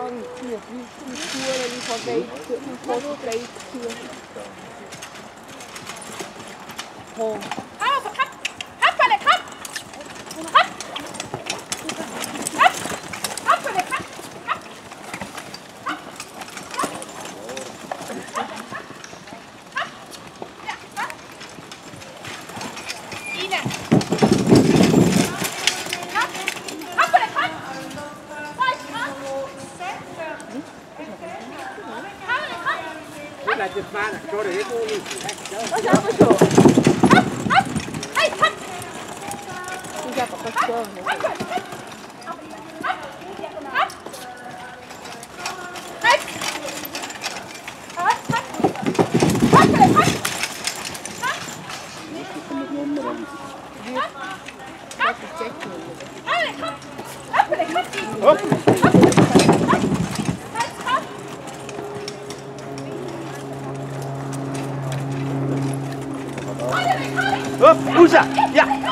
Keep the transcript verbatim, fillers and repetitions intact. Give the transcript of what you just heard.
lange Zeit, wie zum Schulen, wie von Geiztüren, von Geiztüren. Oh. Also, komm! Komm, Pelle, komm! Komm! Komm! Komm, Pelle, komm! Komm! Komm! Komm! Komm! Ja, komm! Ine! Komm! Komm, Pelle, komm! Weich, komm! Quella ti fa una storia di Was haben wir schon? Komm! Komm! Hey, komm! Ich habe auch was gehört. Komm, Pelle, komm! Komm! Komm! Hey! Komm! Komm, Pelle, komm! Das ist sechs Minuten. Pelle, komm! Komm, Pelle, komm! Hopp! Hopp, Usa! Ja!